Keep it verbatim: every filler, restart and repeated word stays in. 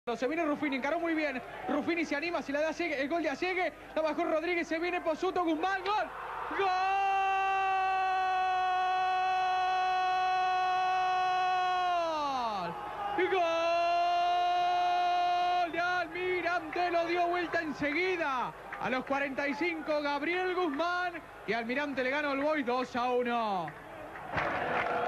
Se viene Ruffini, encaró muy bien. Ruffini se anima, si la da Llegue, el gol de Llegue. La bajó Rodríguez, se viene Posuto, Guzmán, gol. ¡Gol! ¡Gol! De Almirante, lo dio vuelta enseguida. A los cuarenta y cinco, Gabriel Guzmán. Y Almirante le gana al Boys dos a uno.